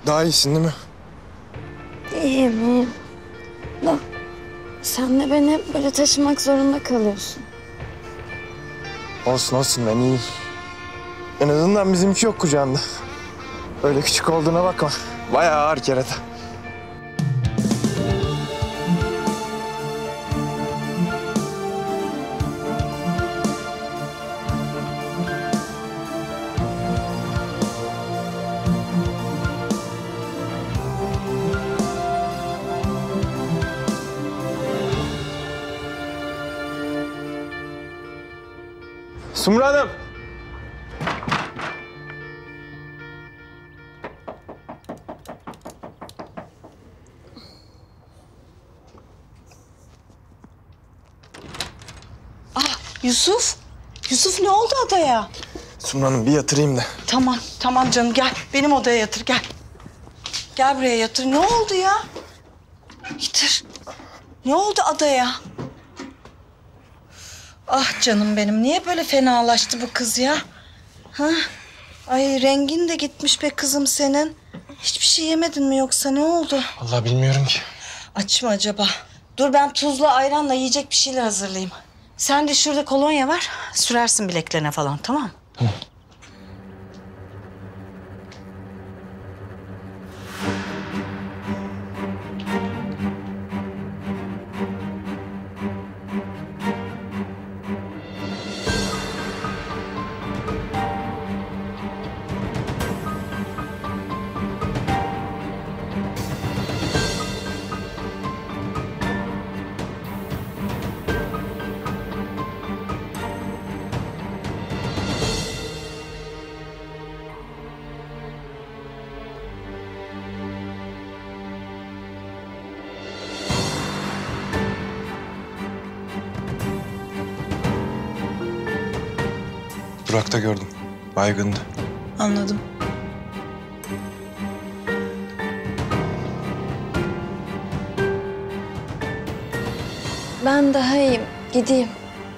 Daha iyisin değil mi? İyiyim, iyiyim. Da sen de beni hep böyle taşımak zorunda kalıyorsun. Olsun olsun, ben iyiyim. En azından bizimki yok kucağında. Öyle küçük olduğuna bakma. Bayağı ağır kerata. Sumru Hanım. Yusuf. Yusuf ne oldu adaya? Sumru Hanım bir yatırayım da. Tamam canım gel. Benim odaya yatır gel. Gel buraya yatır. Ne oldu ya? Yatır. Ne oldu adaya? Ah canım benim. Niye böyle fenalaştı bu kız ya? Ha? Ay rengin de gitmiş be kızım senin. Hiçbir şey yemedin mi yoksa ne oldu? Vallahi bilmiyorum ki. Aç mı acaba? Dur ben tuzla ayranla yiyecek bir şeyler hazırlayayım. Sen de şurada kolonya var. Sürersin bileklerine falan tamam mı? Tamam. Durakta gördüm. Baygındı. Anladım. Ben daha iyiyim. Gideyim.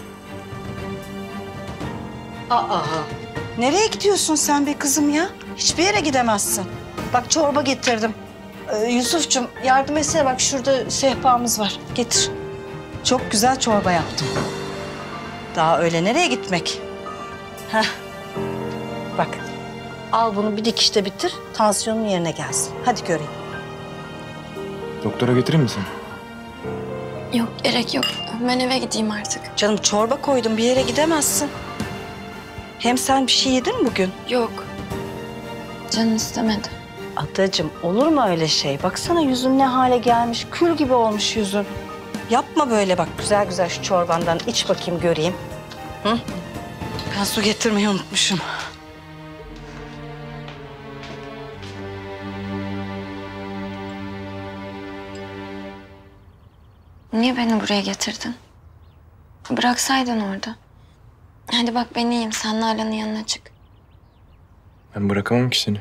Aa, nereye gidiyorsun sen be kızım ya? Hiçbir yere gidemezsin. Bak çorba getirdim. Yusuf'cum yardım etsene bak şurada sehpamız var. Getir. Çok güzel çorba yaptım. Daha öyle nereye gitmek? Heh. Bak al bunu bir dikişte bitir. Tansiyonun yerine gelsin. Hadi göreyim. Doktora götüreyim mi seni? Yok, gerek yok. Ben eve gideyim artık. Canım çorba koydum bir yere gidemezsin. Hem sen bir şey yedin mi bugün? Yok. Canım istemedi. Adacığım olur mu öyle şey? Baksana yüzün ne hale gelmiş. Kül gibi olmuş yüzün. Yapma böyle bak. Güzel güzel şu çorbandan iç bakayım göreyim. Hı? Ben su getirmeyi unutmuşum. Niye beni buraya getirdin? Bıraksaydın orada. Hadi bak ben iyiyim. Sen Nalan'ın yanına çık. Ben bırakamam ki seni.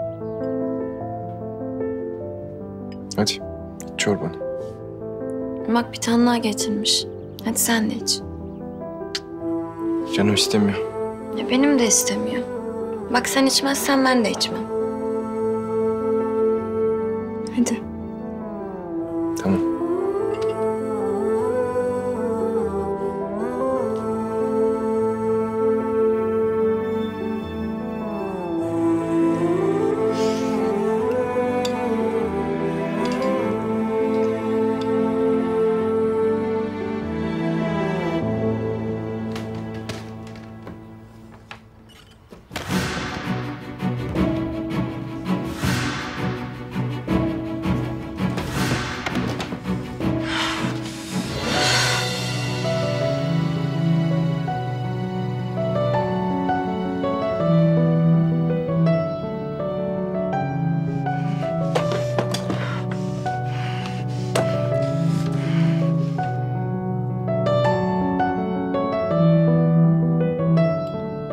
Hadi iç çorbanı. Bak bir tane daha getirmiş. Hadi sen de iç. Canım istemiyor. Ya benim de istemiyor. Bak sen içmezsen ben de içmem. Hadi. Tamam.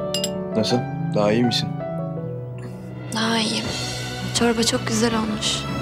Nasıl? Daha iyi misin? Daha iyiyim. Çorba çok güzel olmuş.